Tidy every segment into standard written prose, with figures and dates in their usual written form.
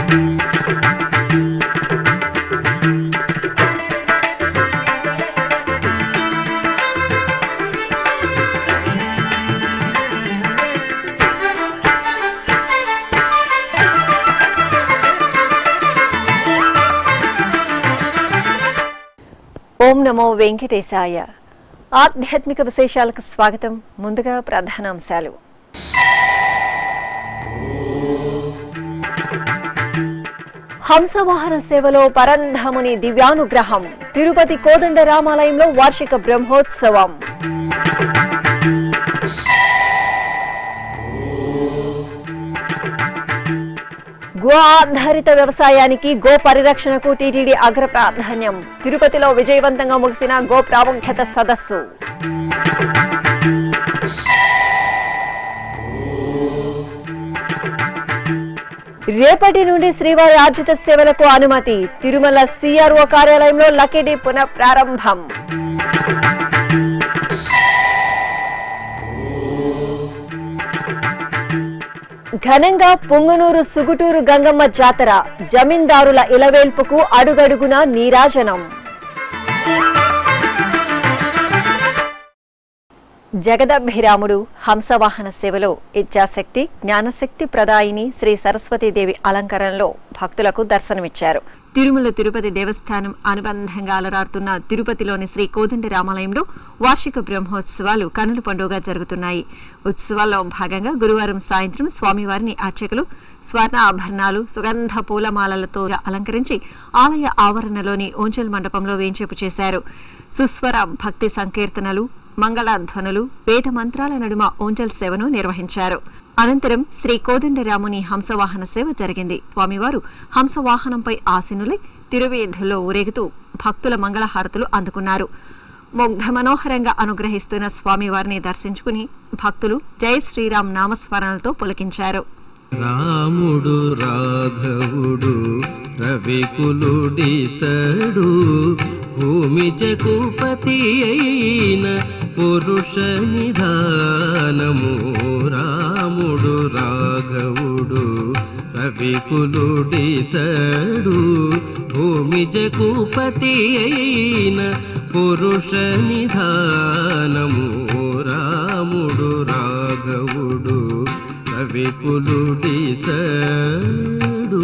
ఓం నమో వెంకటేశాయ. ఆధ్యాత్మిక విశేషాలకు స్వాగతం. ముందుగా ప్రధానాంశాలు. హంసవాహన సేవలో పరంధాముని దివ్యానుగ్రహం. తిరుపతి కోదండ రామాలయంలో వార్షిక బ్రహ్మోత్సవం. గో ఆధారిత వ్యవసాయానికి గో పరిరక్షణకు టీటీడీ అగ్ర ప్రాధాన్యం. తిరుపతిలో విజయవంతంగా ముగిసిన గో ప్రాముఖ్యత సదస్సు. రేపటి నుండి శ్రీవారి ఆర్జిత సేవలకు అనుమతి. తిరుమల సిఆర్ఓ కార్యాలయంలో లక్కీ పునః ప్రారంభం. ఘనంగా పుంగనూరు సుగుటూరు గంగమ్మ జాతర. జమీందారుల ఇలవేల్పుకు అడుగడుగునా నీరాజనం. జగదభిరాముడు హంసవాహన సేవలో ఇచ్ఛాశక్తి జ్ఞానశక్తి ప్రదాయిని శ్రీ సరస్వతీదేవి అలంకరణలో భక్తులకు దర్శనమిచ్చారు. తిరుమల తిరుపతి దేవస్థానం అనుబంధంగా అలరారుతున్న తిరుపతిలోని శ్రీ కోదండ రామాలయంలో వార్షిక బ్రహ్మోత్సవాలు కనుల పండుగగా జరుగుతున్నాయి. ఉత్సవాల్లో భాగంగా గురువారం సాయంత్రం స్వామివారిని అర్చకులు స్వర్ణ ఆభరణాలు సుగంధ పూలమాలలతో అలంకరించి ఆలయ ఆవరణలోని ఓంజల్ మండపంలో వేంచేపు చేశారు. సుస్వర భక్తి సంకీర్తనలు మంగళధ్వనులు వేద మంత్రాల నడుమ ఓంజల్ సేవను నిర్వహించారు. అనంతరం శ్రీ కోదండరాముని హంసవాహన సేవ జరిగింది. స్వామివారు హంసవాహనంపై ఆసీనులై తిరువీధుల్లో ఊరేగుతూ భక్తుల మంగళహారతులు అందుకున్నారు. ముగ్ధ మనోహరంగా అనుగ్రహిస్తున్న స్వామివారిని దర్శించుకుని భక్తులు జై శ్రీరామ్ నామస్మరణలతో పులకించారు. రాముడు రాఘవుడు రవికులుడితడు భూమి జగుపతి అయిన పురుష నిధానము. రాముడు రాఘవుడు రవికులుడితడు భూమి జగుపతి అయిన పురుష నిధానము. రాముడు రాఘవుడు రవికులుడితడు.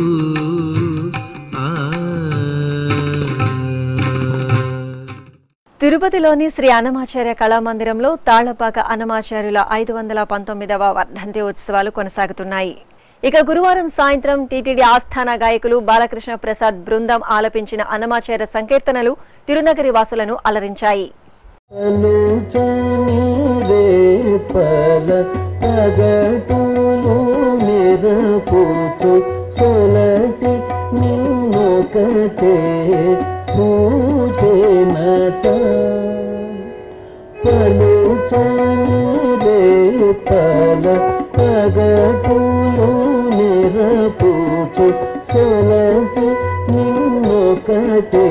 తిరుపతిలోని శ్రీ అన్నమాచార్య కళామందిరంలో తాళ్లపాక అన్నమాచార్యుల 519వ వర్ధంతి ఉత్సవాలు కొనసాగుతున్నాయి. ఇక గురువారం సాయంత్రం టీటీడీ ఆస్థాన గాయకులు బాలకృష్ణ ప్రసాద్ బృందం ఆలపించిన అన్నమాచార్య సంకీర్తనలు తిరునగరి వాసులను అలరించాయి. సూచేనట పలుచని రేపల పగటులు నిరపుచు సొలసి నిన్నొకటే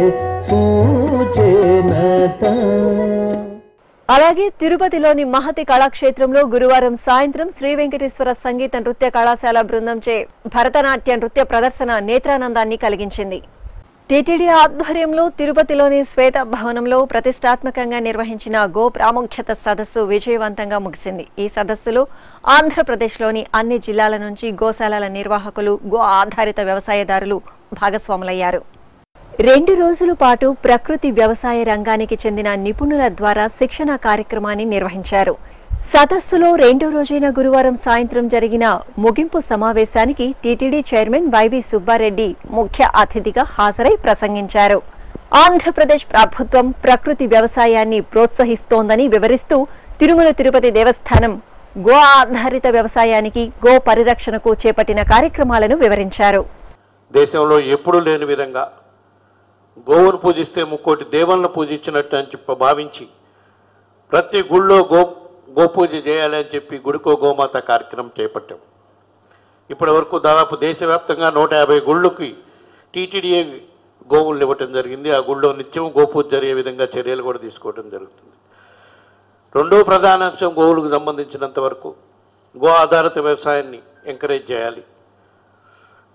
సూచేనట. అలాగే తిరుపతిలోని మహతి కళాక్షేత్రంలో గురువారం సాయంత్రం శ్రీ వెంకటేశ్వర సంగీత నృత్య కళాశాల బృందంచే భరతనాట్య నృత్య ప్రదర్శన నేత్రానందాన్ని కలిగించింది. టీటీడీ ఆధ్వర్యంలో తిరుపతిలోని శ్వేత భవనంలో ప్రతిష్టాత్మకంగా నిర్వహించిన గో ప్రాముఖ్యత సదస్సు విజయవంతంగా ముగిసింది. ఈ సదస్సులో ఆంధ్రప్రదేశ్లోని అన్ని జిల్లాల నుంచి గోశాలల నిర్వాహకులు గో ఆధారిత వ్యవసాయదారులు భాగస్వాములయ్యారు. 2 రోజుల పాటు ప్రకృతి వ్యవసాయ రంగానికి చెందిన నిపుణుల ద్వారా శిక్షణ కార్యక్రమాన్ని నిర్వహించారు. సదస్సులో 2వ రోజైన గురువారం సాయంత్రం జరిగిన ముగింపు సమావేశానికి టీటీడీ చైర్మన్ వైవి సుబ్బారెడ్డి ముఖ్య అతిథిగా హాజరై ప్రసంగించారు. ఆంధ్రప్రదేశ్ ప్రభుత్వం ప్రకృతి వ్యవసాయాన్ని ప్రోత్సహిస్తోందని వివరిస్తూ తిరుమల తిరుపతి దేవస్థానం గో ఆధారిత వ్యవసాయానికి గో పరిరక్షణకు చేపట్టిన కార్యక్రమాలను వివరించారు. దేశంలో ఎప్పుడూ లేని విధంగా గోవును పూజిస్తే ముక్కోటి దేవులను పూజించినట్టు అని చెప్పి భావించి ప్రతి గుళ్ళో గోపూజ చేయాలని చెప్పి గుడికో గోమాత కార్యక్రమం చేపట్టాం. ఇప్పటి వరకు దాదాపు దేశవ్యాప్తంగా 150 గుళ్ళకి టీటీడీఏ గోవులను ఇవ్వటం జరిగింది. ఆ గుళ్ళో నిత్యం గోపూజ జరిగే విధంగా చర్యలు కూడా తీసుకోవడం జరుగుతుంది. రెండో ప్రధాన అంశం గోవులకు సంబంధించినంత వరకు గో ఆధారిత వ్యవసాయాన్ని ఎంకరేజ్ చేయాలి.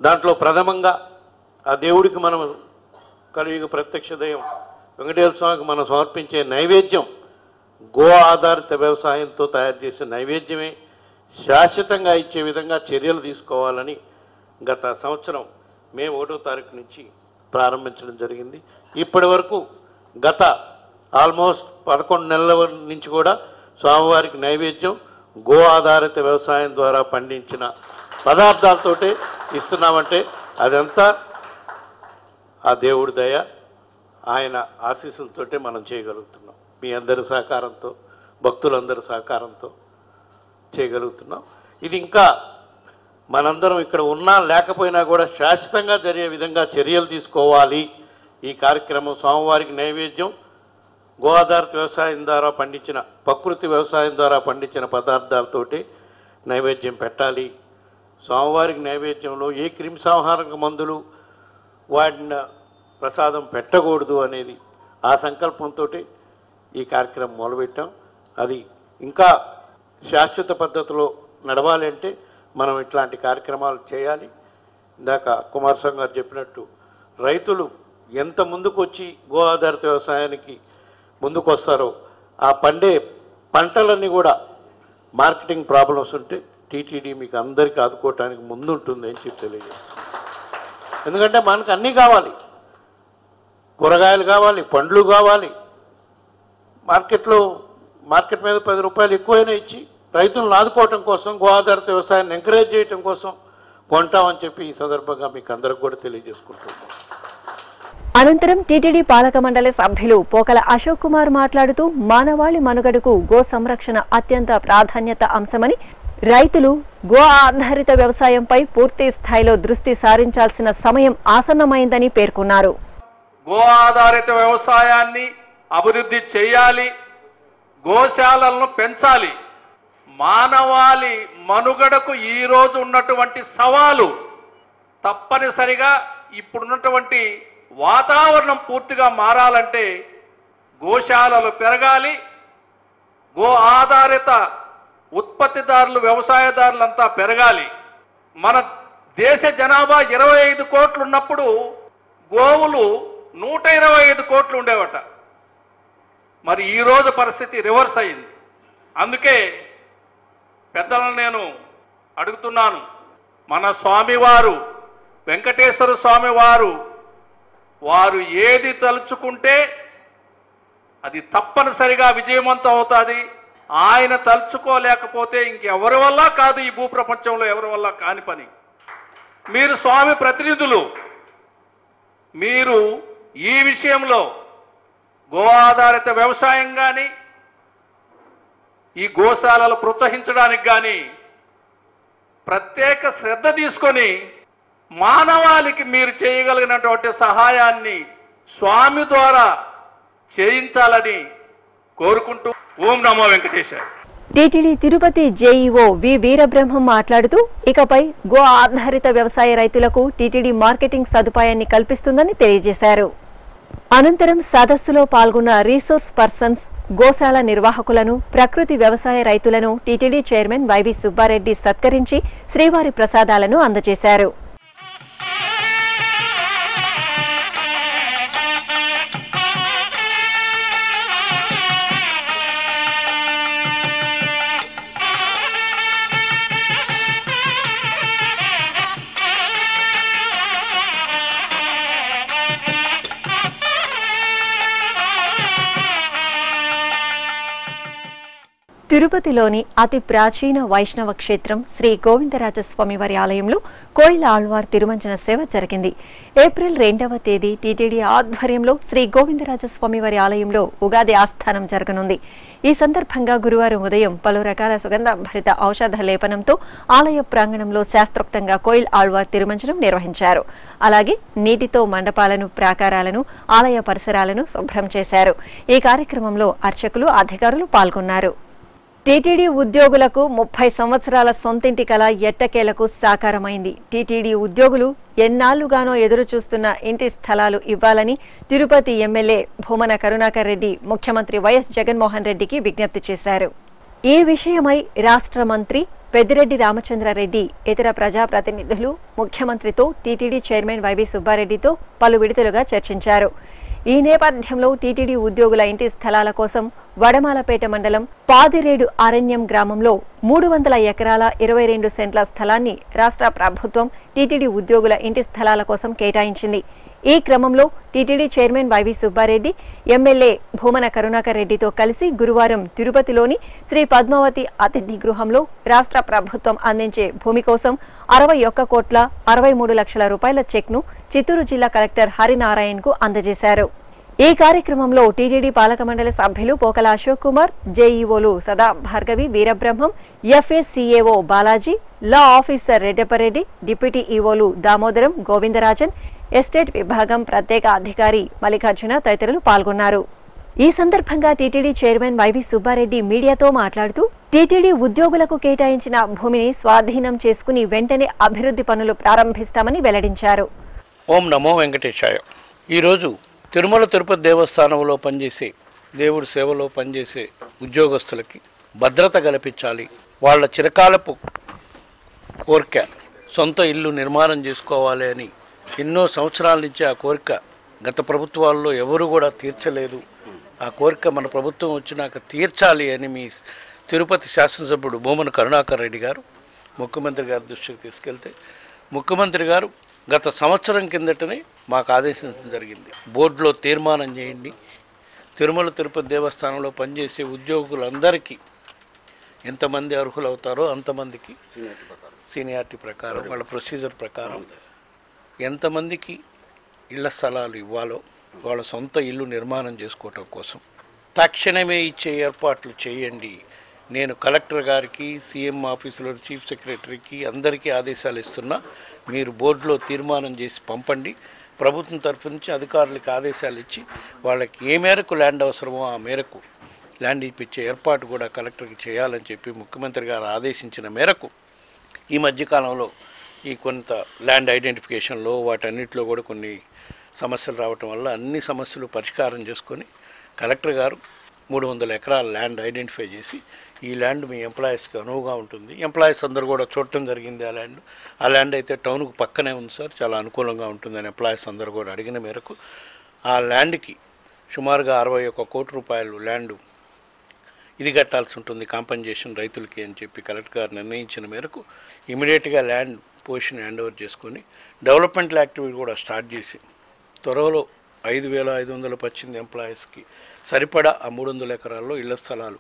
దాంట్లో ప్రథమంగా ఆ దేవుడికి మనం కలియుగ ప్రత్యక్ష దైవం వెంకటేశ్వర స్వామికి మనం సమర్పించే నైవేద్యం గో ఆధారిత వ్యవసాయంతో తయారు చేసే నైవేద్యమే శాశ్వతంగా ఇచ్చే విధంగా చర్యలు తీసుకోవాలని గత సంవత్సరం మే 1వ తారీఖు నుంచి ప్రారంభించడం జరిగింది. ఇప్పటి వరకు గత ఆల్మోస్ట్ 11 నెలల నుంచి కూడా స్వామివారికి నైవేద్యం గో ఆధారిత వ్యవసాయం ద్వారా పండించిన పదార్థాలతోటే ఇస్తున్నామంటే అదంతా ఆ దేవుడి దయ, ఆయన ఆశీస్సులతోటే మనం చేయగలుగుతున్నాం. మీ అందరి సహకారంతో, భక్తులందరి సహకారంతో చేయగలుగుతున్నాం. ఇది ఇంకా మనందరం ఇక్కడ ఉన్నా లేకపోయినా కూడా శాశ్వతంగా జరిగే విధంగా చర్యలు తీసుకోవాలి. ఈ కార్యక్రమం స్వామివారికి నైవేద్యం గో ఆధారిత వ్యవసాయం ద్వారా పండించిన, ప్రకృతి వ్యవసాయం ద్వారా పండించిన పదార్థాలతోటి నైవేద్యం పెట్టాలి. స్వామివారికి నైవేద్యంలో ఏ క్రిమి సంహారక మందులు వాడిన ప్రసాదం పెట్టకూడదు అనేది ఆ సంకల్పంతో ఈ కార్యక్రమం మొదలుపెట్టాం. అది ఇంకా శాశ్వత పద్ధతిలో నడవాలి అంటే మనం ఇట్లాంటి కార్యక్రమాలు చేయాలి. ఇందాక కుమారస్వామి గారు చెప్పినట్టు రైతులు ఎంత ముందుకు వచ్చి గో ఆధారిత వ్యవసాయానికి ముందుకు వస్తారో ఆ పండే పంటలన్నీ కూడా మార్కెటింగ్ ప్రాబ్లమ్స్ ఉంటే టీటీడీ మీకు అందరికీ ఆదుకోవటానికి ముందుంటుంది అని చెప్పి తెలియజేస్తాం. ఎందుకంటే మనకు అన్నీ కావాలి, కూరగాయలు కావాలి, పండ్లు కావాలి. మార్కెట్ మీద 10 రూపాయలు ఎక్కువైనా ఇచ్చి రైతులను ఆదుకోవటం కోసం, గో ఆధారిత వ్యవసాయాన్ని ఎంకరేజ్ చేయటం కోసం కొంటామని చెప్పి ఈ సందర్భంగా మీకు అందరికి కూడా తెలియజేసుకుంటున్నాం. అనంతరం టీటీడీ పాలక మండలి సభ్యులు పోకల అశోక్ కుమార్ మాట్లాడుతూ మానవాళి మనుగడకు గో సంరక్షణ అత్యంత ప్రాధాన్యత అంశమని, రైతులు గో ఆధారిత వ్యవసాయంపై పూర్తి స్థాయిలో దృష్టి సారించాల్సిన సమయం ఆసన్నమైందని పేర్కొన్నారు. గో ఆధారిత వ్యవసాయాన్ని అభివృద్ధి చేయాలి, గోశాలలను పెంచాలి. మానవాళి మనుగడకు ఈరోజు ఉన్నటువంటి సవాలు తప్పనిసరిగా ఇప్పుడున్నటువంటి వాతావరణం పూర్తిగా మారాలంటే గోశాలలు పెరగాలి. గో ఆధారిత ఉత్పత్తిదారులు, వ్యవసాయదారులంతా పెరగాలి. మన దేశ జనాభా 25 కోట్లు ఉన్నప్పుడు గోవులు 125 కోట్లు ఉండేవట. మరి ఈరోజు పరిస్థితి రివర్స్ అయింది. అందుకే పెద్దలను నేను అడుగుతున్నాను, మన స్వామివారు వెంకటేశ్వర స్వామి వారు ఏది తలుచుకుంటే అది తప్పనిసరిగా విజయవంతం అవుతుంది. ఆయన తలుచుకోలేకపోతే ఇంకెవరి వల్ల కాదు, ఈ భూప్రపంచంలో ఎవరి వల్ల కాని పని. మీరు స్వామి ప్రతినిధులు, మీరు ఈ విషయంలో గో ఆధారిత వ్యవసాయం కానీ, ఈ గోశాలలు ప్రోత్సహించడానికి కానీ ప్రత్యేక శ్రద్ధ తీసుకొని మానవాళికి మీరు చేయగలిగినటువంటి సహాయాన్ని స్వామి ద్వారా చేయించాలని కోరుకుంటూ ఓం నమో Venkateswara. TTD Tirupati JEO V Veerabrahmam మాట్లాడుతూ ఇకపై గో ఆధారిత వ్యవసాయ రైతులకు టీటీడీ మార్కెటింగ్ సదుపాయాన్ని కల్పిస్తుందని తెలియజేశారు. అనంతరం సదస్సులో పాల్గొన్న రీసోర్స్ పర్సన్స్, గోశాల నిర్వాహకులను, ప్రకృతి వ్యవసాయ రైతులను టీటీడీ చైర్మన్ వైవి సుబ్బారెడ్డి సత్కరించి శ్రీవారి ప్రసాదాలను అందజేశారు. తిరుపతిలోని అతి ప్రాచీన వైష్ణవ క్షేత్రం శ్రీ గోవిందరాజస్వామి వారి ఆలయంలో కోయిల ఆళ్వార్ తిరుమంజన సేవ జరిగింది. ఏప్రిల్ 2వ తేదీ టీటీడీ ఆధ్వర్యంలో శ్రీ గోవిందరాజస్వామి వారి ఆలయంలో ఉగాది ఆస్థానం జరగనుంది. ఈ సందర్భంగా గురువారం ఉదయం పలు రకాల సుగంధభరిత ఔషధ లేపనంతో ఆలయ ప్రాంగణంలో శాస్త్రోక్తంగా కోయిల్ ఆళ్వార్ తిరుమంజనం నిర్వహించారు. అలాగే నీటితో మండపాలను, ప్రాకారాలను, ఆలయ పరిసరాలను శుభ్రం చేశారు. ఈ కార్యక్రమంలో అర్చకులు, అధికారులు పాల్గొన్నారు. టీటీడీ ఉద్యోగులకు 30 సంవత్సరాల సొంతింటి కల ఎట్టకేలకు సాకారమైంది. టీటీడీ ఉద్యోగులు ఎన్నాళ్లుగానో ఎదురు చూస్తున్న ఇంటి స్థలాలు ఇవ్వాలని తిరుపతి ఎమ్మెల్యే భూమన కరుణాకర్ రెడ్డి ముఖ్యమంత్రి వైఎస్ జగన్మోహన్ రెడ్డికి విజ్ఞప్తి చేశారు. ఈ విషయమై రాష్ట్ర మంత్రి పెద్దిరెడ్డి రామచంద్రారెడ్డి ఇతర ప్రజాప్రతినిధులు ముఖ్యమంత్రితో టీటీడీ చైర్మన్ వైవి సుబ్బారెడ్డితో పలు విడతలుగా చర్చించారు. ఈ నేపథ్యంలో టీటీడీ ఉద్యోగుల ఇంటి స్థలాల కోసం వడమాలపేట మండలం పాదిరేడు అరణ్యం గ్రామంలో 300 ఎకరాల 22 సెంట్ల స్థలాన్ని రాష్ట్ర ప్రభుత్వం టీటీడీ ఉద్యోగుల ఇంటి స్థలాల కోసం కేటాయించింది. ఈ క్రమంలో TTD chairman YV Subba Reddy MLA Bhumana Karunakar రెడ్డితో కలిసి గురువారం తిరుపతిలోని శ్రీ పద్మావతి అతిథి గృహంలో రాష్ట్ర ప్రభుత్వం అందించే భూమి కోసం 61,63 లక్షల రూపాయల చెక్ను చిత్తూరు జిల్లా కలెక్టర్ హరినారాయణకు అందజేశారు. ఈ కార్యక్రమంలో టీటీడీ పాలక మండలి సభ్యులు పోకల అశోక్ కుమార్, జేఈఓలు Sada Bhargavi, Veerabrahmam, FSCAO Balaji, law officer Reddappa Reddy, deputy ఈఓలు దామోదరం, గోవిందరాజన్, ఎస్టేట్ విభాగం ప్రత్యేక అధికారి మల్లికార్జున తదితరులు పాల్గొన్నారు. ఈ సందర్భంగా టీటీడీ చైర్మన్ వైవి సుబ్బారెడ్డి మీడియాతో మాట్లాడుతూ టీటీడీ ఉద్యోగులకు కేటాయించిన భూమిని స్వాధీనం చేసుకుని వెంటనే అభివృద్ధి పనులు ప్రారంభిస్తామని వెల్లడించారు. ఓం నమో వెంకటేశాయ. ఈరోజు తిరుమల తిరుపతి దేవస్థానంలో పనిచేసే దేవుడి సేవలో పనిచేసే ఉద్యోగస్తులకి భద్రత కల్పించాలి. వాళ్ళ చిరకాలపు కోరిక సొంత ఇల్లు నిర్మాణం చేసుకోవాలి అని ఎన్నో సంవత్సరాల నుంచి ఆ కోరిక గత ప్రభుత్వాల్లో ఎవరు కూడా తీర్చలేదు. ఆ కోరిక మన ప్రభుత్వం వచ్చినాక తీర్చాలి అని మీ తిరుపతి శాసనసభ్యుడు భూమన కరుణాకర్ రెడ్డి గారు ముఖ్యమంత్రి గారి దృష్టికి తీసుకెళ్తే ముఖ్యమంత్రి గారు గత సంవత్సరం కిందటనే మాకు ఆదేశించడం జరిగింది. బోర్డులో తీర్మానం చేయండి, తిరుమల తిరుపతి దేవస్థానంలో పనిచేసే ఉద్యోగులందరికీ ఎంతమంది అర్హులు అవుతారో అంతమందికి సీనియారిటీ ప్రకారం వాళ్ళ ప్రొసీజర్ ప్రకారం ఎంతమందికి ఇళ్ల స్థలాలు ఇవ్వాలో వాళ్ళ సొంత ఇల్లు నిర్మాణం చేసుకోవటం కోసం తక్షణమే ఇచ్చే ఏర్పాట్లు చేయండి. నేను కలెక్టర్ గారికి, సీఎం ఆఫీసులో చీఫ్ సెక్రటరీకి అందరికీ ఆదేశాలు ఇస్తున్నా. మీరు బోర్డులో తీర్మానం చేసి పంపండి. ప్రభుత్వం తరఫు నుంచి అధికారులకు ఆదేశాలు ఇచ్చి వాళ్ళకి ఏ మేరకు ల్యాండ్ అవసరమో ఆ మేరకు ల్యాండ్ ఇప్పించే ఏర్పాటు కూడా కలెక్టర్కి చేయాలని చెప్పి ముఖ్యమంత్రి గారు ఆదేశించిన మేరకు ఈ మధ్యకాలంలో ఈ కొంత ల్యాండ్ ఐడెంటిఫికేషన్లో వాటన్నిటిలో కూడా కొన్ని సమస్యలు రావటం వల్ల అన్ని సమస్యలు పరిష్కారం చేసుకొని కలెక్టర్ గారు 300 ఎకరాల ల్యాండ్ ఐడెంటిఫై చేసి ఈ ల్యాండ్ మీ ఎంప్లాయీస్కి అనువుగా ఉంటుంది. ఎంప్లాయీస్ అందరూ కూడా చూడటం జరిగింది. ఆ ల్యాండ్ అయితే టౌన్కు పక్కనే ఉంది సార్, చాలా అనుకూలంగా ఉంటుందని ఎంప్లాయీస్ అందరూ కూడా అడిగిన మేరకు ఆ ల్యాండ్కి సుమారుగా 61 కోట్ల రూపాయలు ల్యాండ్ ఇది కట్టాల్సి ఉంటుంది కాంపెన్సేషన్ రైతులకి అని చెప్పి కలెక్టర్ గారు నిర్ణయించిన మేరకు ఇమీడియట్గా ల్యాండ్ పొజిషన్ హ్యాండ్ ఓవర్ చేసుకొని డెవలప్మెంట్ యాక్టివిటీ కూడా స్టార్ట్ చేసి త్వరలో 5,518 ఎంప్లాయీస్కి సరిపడా ఆ 300 ఎకరాల్లో ఇళ్ల స్థలాలు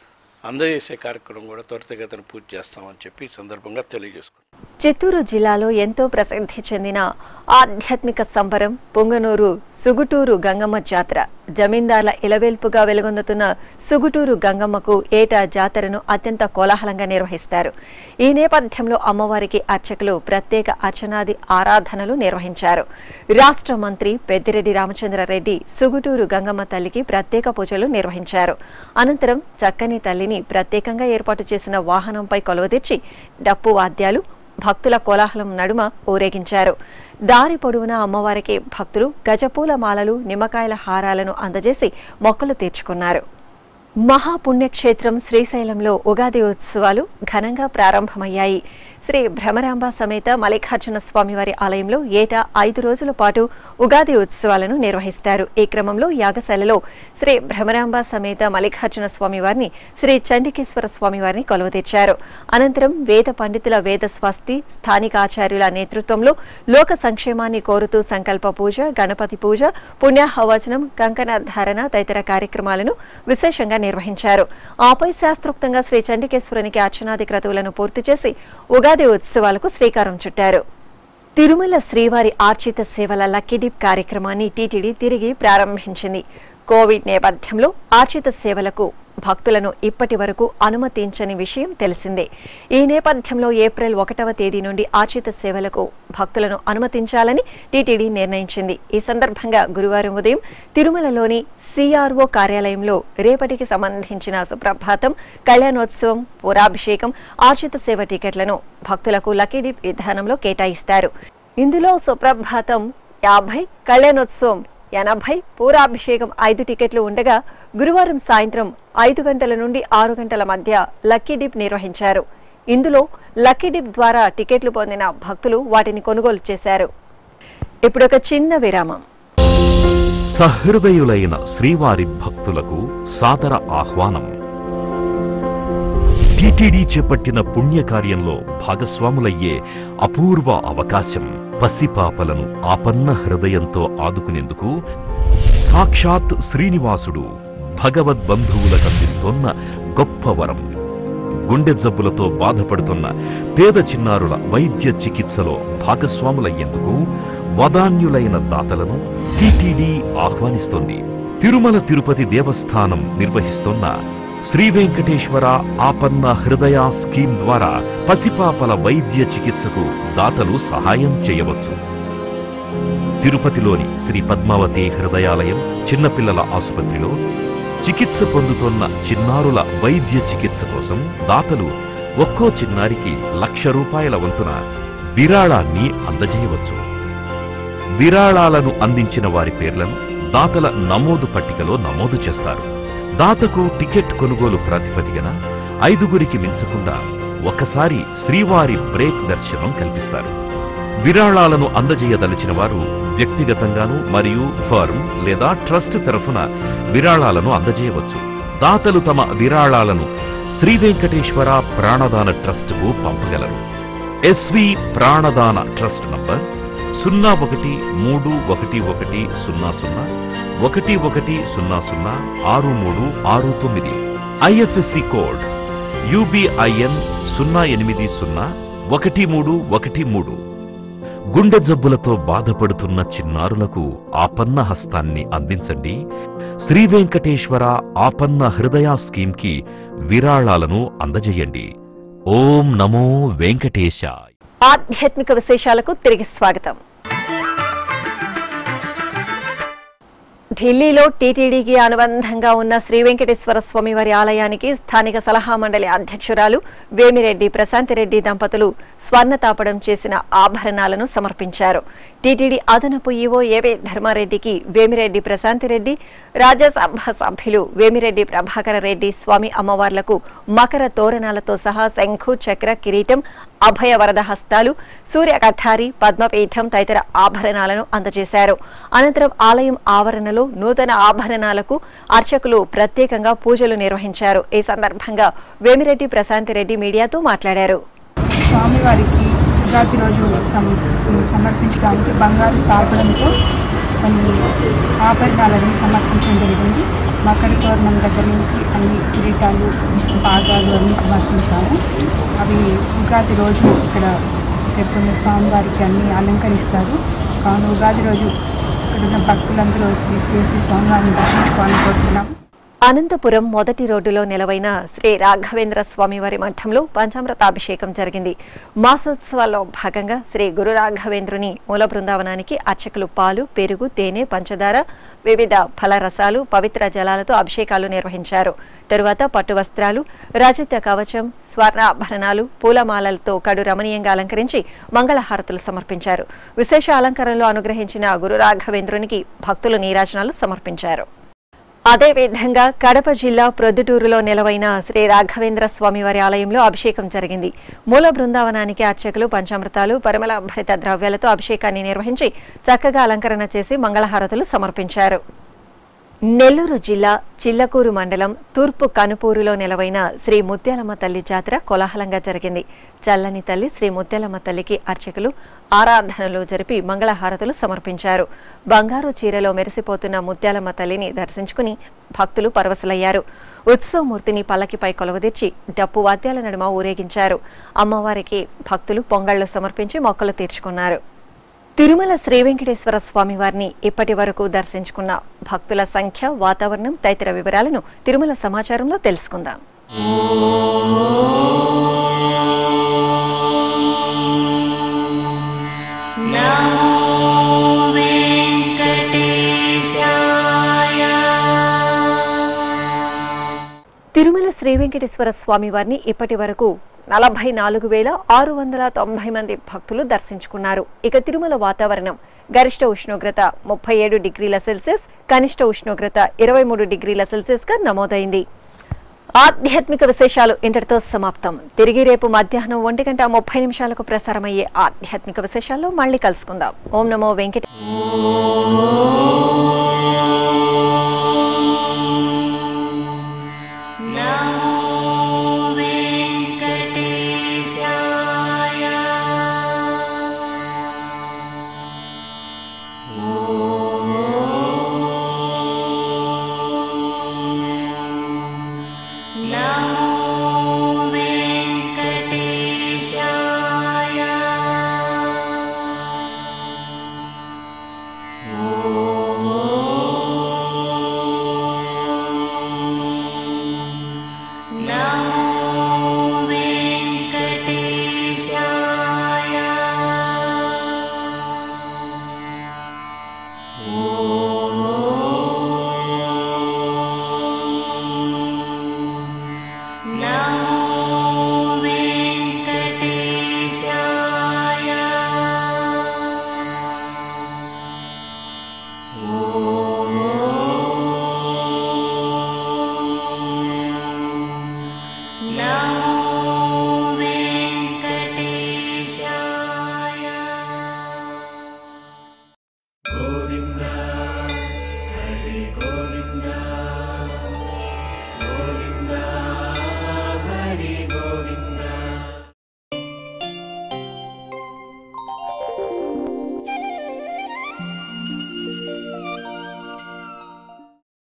అందజేసే కార్యక్రమం కూడా త్వరితగతిన పూర్తి చేస్తామని చెప్పి ఈ సందర్భంగా తెలియజేసుకున్నాం. చిత్తూరు జిల్లాలో ఎంతో ప్రసిద్ధి చెందిన ఆధ్యాత్మిక సంబరం పొంగనూరు సుగుటూరు గంగమ్మ జాతర. జమీందార్ల ఇలవేల్పుగా వెలుగొందుతున్న సుగుటూరు గంగమ్మకు ఏటా జాతరను అత్యంత కోలాహలంగా నిర్వహిస్తారు. ఈ నేపథ్యంలో అమ్మవారికి అర్చకులు ప్రత్యేక అర్చనాది ఆరాధనలు నిర్వహించారు. రాష్ట్ర మంత్రి పెద్దిరెడ్డి రామచంద్రారెడ్డి సుగుటూరు గంగమ్మ తల్లికి ప్రత్యేక పూజలు నిర్వహించారు. అనంతరం చక్కని తల్లిని ప్రత్యేకంగా ఏర్పాటు చేసిన వాహనంపై కొలువదీర్చి డప్పు వాద్యాలు భక్తుల కోలాహలం నడుమ ఊరేగించారు. దారి పొడవునా అమ్మవారికి భక్తులు గజపూల మాలలు, నిమ్మకాయల హారాలను అందజేసి మొక్కులు తీర్చుకున్నారు. మహాపుణ్యక్షేత్రం శ్రీశైలంలో ఉగాది ఉత్సవాలు ఘనంగా ప్రారంభమయ్యాయి. శ్రీ భ్రమరాంబ సమేత మల్లికార్జున స్వామివారి ఆలయంలో ఏటా 5 రోజుల పాటు ఉగాది ఉత్సవాలను నిర్వహిస్తారు. ఈ క్రమంలో యాగశాలలో శ్రీ భ్రమరాంబ సమేత మల్లికార్జున స్వామివారిని, శ్రీ చండికేశ్వర స్వామివారిని కొలువుతీర్చారు. అనంతరం వేద పండితుల వేద స్వస్తి, స్థానిక ఆచార్యుల నేతృత్వంలో లోక సంక్షేమాన్ని కోరుతూ సంకల్ప పూజ, గణపతి పూజ, పుణ్యాహవచనం, కంకణ ధారణ తదితర కార్యక్రమాలను విశేషంగా నిర్వహించారు. ఆపై శాస్త్రోక్తంగా శ్రీ చండికేశ్వరునికి అర్చనాది క్రతువులను పూర్తి చేసి ఉగాది ఉత్సవాలకు శ్రీకారం చుట్టారు. తిరుమల శ్రీవారి ఆర్చిత సేవల లక్కీ డిప్ కార్యక్రమాన్ని టీటీడీ తిరిగి ప్రారంభించింది. కోవిడ్ నేపథ్యంలో ఆర్చిత సేవలకు భక్తులను ఇప్పటి వరకు అనుమతించని విషయం తెలిసిందే. ఈ నేపథ్యంలో ఏప్రిల్ 1వ తేదీ నుండి ఆర్చిత సేవలకు భక్తులను అనుమతించాలని టీటీడీ నిర్ణయించింది. ఈ సందర్భంగా గురువారం ఉదయం తిరుమలలోని సిఆర్ఓ కార్యాలయంలో రేపటికి సంబంధించిన సుప్రభాతం, కళ్యాణోత్సవం, పూరాభిషేకం, ఆర్చిత సేవ టికెట్లను భక్తులకు లక్కీ డిప్ విధానంలో కేటాయిస్తారు. ఇందులో సుప్రభాతం 50, కళ్యాణోత్సవం 80, పూరాభిషేకం 5 టికెట్లు ఉండగా గురువారం సాయంత్రం 5 గంటల నుండి 6 గంటల మధ్య లక్కీ డిప్ నిర్వహించారు. ఇందులో లక్కీ డిప్ ద్వారా టికెట్లు పొందిన భక్తులు వాటిని కొనుగోలు చేశారు. ఇప్పుడు ఒక చిన్న విరామం. సహృదయులైన శ్రీవారి భక్తులకు సాదర ఆహ్వానం. టీటీడీ చేపట్టిన పుణ్యకార్యంలో భాగస్వాములయ్యే అపూర్వ అవకాశం. పసిపాపలను ఆపన్న హృదయంతో ఆదుకునేందుకు సాక్షాత్ శ్రీనివాసుడు భగవద్బంధువులకు అందిస్తోన్న గొప్ప వరం. గుండె జబ్బులతో బాధపడుతున్న పేద చిన్నారుల వైద్య చికిత్సలో భాగస్వాములయ్యేందుకు వదాన్యులైన దాతలను టీటీడీ ఆహ్వానిస్తోంది. తిరుమల తిరుపతి దేవస్థానం నిర్వహిస్తోన్న శ్రీ వెంకటేశ్వర ఆపన్న హృదయ స్కీమ్ ద్వారా పసిపాపల వైద్య చికిత్సకు దాతలు సహాయం చేయవచ్చు. తిరుపతిలోని శ్రీ పద్మావతి హృదయాలయం చిన్నపిల్లల ఆసుపత్రిలో చికిత్స పొందుతున్న చిన్నారుల వైద్య చికిత్స కోసం దాతలు ఒక్కో చిన్నారికి ₹1,00,000 వంతున విరాళాన్ని అందజేయవచ్చు. విరాళాలను అందించిన వారి పేర్లను దాతల నమోదు పట్టికలో నమోదు చేస్తారు. దాతకు టికెట్ కొనుగోలు ప్రాతిపదికన 5గురికి మించకుండా ఒకసారి శ్రీవారి బ్రేక్ దర్శనం కల్పిస్తారు. విరాళాలను అందజేయదలిచిన వారు వ్యక్తిగతంగాను మరియు ఫర్మ్ లేదా ట్రస్ట్ తరఫున విరాళాలను అందజేయవచ్చు. దాతలు తమ విరాళాలను శ్రీ వెంకటేశ్వర ప్రాణదాన ట్రస్టుకు పంపగలరు. SV Pranadana trust number 01130011006369, IFSC code UBIN 0801313. గుండె జబ్బులతో బాధపడుతున్న చిన్నారులకు ఆపన్న హస్తాన్ని అందించండి. శ్రీ వెంకటేశ్వర ఆపన్న హృదయ స్కీమ్కి విరాళాలను అందజేయండి. ఓం నమో వెంకటేశాయ. ఆధ్యాత్మిక విశేషాలకు తిరిగి స్వాగతం. ఢిల్లీలో టీటీడీకి అనుబంధంగా ఉన్న శ్రీ వెంకటేశ్వర స్వామివారి ఆలయానికి స్థానిక సలహా మండలి అధ్యక్షురాలు వేమిరెడ్డి ప్రశాంతిరెడ్డి దంపతులు స్వర్ణ తాపడం చేసిన ఆభరణాలను సమర్పించారు. టీటీడీ అదనపు ఈవో ఏవే ధర్మారెడ్డికి వేమిరెడ్డి ప్రశాంతిరెడ్డి, రాజ్యసభ సభ్యులు వేమిరెడ్డి ప్రభాకర రెడ్డి స్వామి అమ్మవార్లకు మకర తోరణాలతో సహా శంఖు, చక్ర, కిరీటం, అభయ వరద హస్తాలు, సూర్య కఠారి, పద్మపీఠం తదితర ఆభరణాలను అందజేశారు. అనంతరం ఆలయం ఆవరణలో నూతన ఆభరణాలకు అర్చకులు ప్రత్యేకంగా పూజలు నిర్వహించారు. ఈ సందర్భంగా వేమిరెడ్డి ప్రశాంతిరెడ్డి మీడియాతో మాట్లాడారు. స్వామివారికి ఉగాది రోజు సమర్పించడానికి బంగారు తాపడంతో కొన్ని ఆభరణాలను సమర్పించడం జరిగింది. మకర తోరణం దగ్గర నుంచి అన్ని కిరీటాలు, పాదాలు అన్ని సమర్పించాము. అవి ఉగాది రోజు ఇక్కడ పెట్టుకున్న స్వామివారికి అన్ని అలంకరిస్తారు. కావున ఉగాది రోజు ఇక్కడున్న భక్తులందరూ చేసి స్వామివారిని దర్శించుకోవాలని కోరుతున్నాము. అనంతపురం మొదటి రోడ్డులో నెలవైన శ్రీ రాఘవేంద్ర స్వామివారి మఠంలో పంచామృతాభిషేకం జరిగింది. మాసోత్సవాల్లో భాగంగా శ్రీ గురు రాఘవేంద్రుని మూల బృందావనానికి అర్చకులు పాలు, పెరుగు, తేనె, పంచదార, వివిధ ఫలరసాలు, పవిత్ర జలాలతో అభిషేకాలు నిర్వహించారు. తరువాత పట్టు వస్త్రాలు, రజత కవచం, స్వర్ణాభరణాలు, పూలమాలలతో కడు రమణీయంగా అలంకరించి మంగళహారతులు సమర్పించారు. విశేష అలంకరణలో అనుగ్రహించిన గురు రాఘవేంద్రునికి భక్తులు నీరాజనాలు సమర్పించారు. అదేవిధంగా కడప జిల్లా ప్రొద్దుటూరులో నెలవైన శ్రీ రాఘవేంద్ర స్వామివారి ఆలయంలో అభిషేకం జరిగింది. మూల బృందావనానికి అర్చకులు పంచామృతాలు, పరిమళ భరిత ద్రవ్యాలతో అభిషేకాన్ని నిర్వహించి చక్కగా అలంకరణ చేసి మంగళహారతులు సమర్పించారు. నెల్లూరు జిల్లా చిల్లకూరు మండలం తూర్పు కనుపూరులో నెలవైన శ్రీ ముత్యాలమ్మ తల్లి జాతర కోలాహలంగా జరిగింది. చల్లని తల్లి శ్రీ ముత్యాలమ్మ తల్లికి అర్చకులు ఆరాధనలు జరిపి మంగళహారతులు సమర్పించారు. బంగారు చీరలో మెరిసిపోతున్న ముత్యాలమ్మ తల్లిని దర్శించుకుని భక్తులు పరవశులయ్యారు. ఉత్సవమూర్తిని పల్లకిపై కొలవదీర్చి డప్పు వాద్యాల నడుమ ఊరేగించారు. అమ్మవారికి భక్తులు పొంగళ్లు సమర్పించి మొక్కలు తీర్చుకున్నారు. తిరుమల శ్రీ వెంకటేశ్వర స్వామివారిని ఇప్పటి వరకు దర్శించుకున్న భక్తుల సంఖ్య, వాతావరణం తదితర వివరాలను తిరుమల సమాచారంలో తెలుసుకుందాం. తిరుమల శ్రీ వెంకటేశ్వర స్వామివారిని ఇప్పటి వరకు 44,690 మంది భక్తులు దర్శించుకున్నారు. ఇక తిరుమల వాతావరణం గరిష్ట ఉష్ణోగ్రత 37 డిగ్రీల సెల్సియస్, కనిష్ట ఉష్ణోగ్రత 23 డిగ్రీల సెల్సియస్ గా నమోదైంది. ఆధ్యాత్మిక విశేషాలు ఇంతటితో సమాప్తం. తిరిగి రేపు మధ్యాహ్నం 1:30 ప్రసారమయ్యే ఆధ్యాత్మిక విశేషాల్లో మళ్ళీ కలుసుకుందాం. ఓం నమో వెంకటేశ్వర.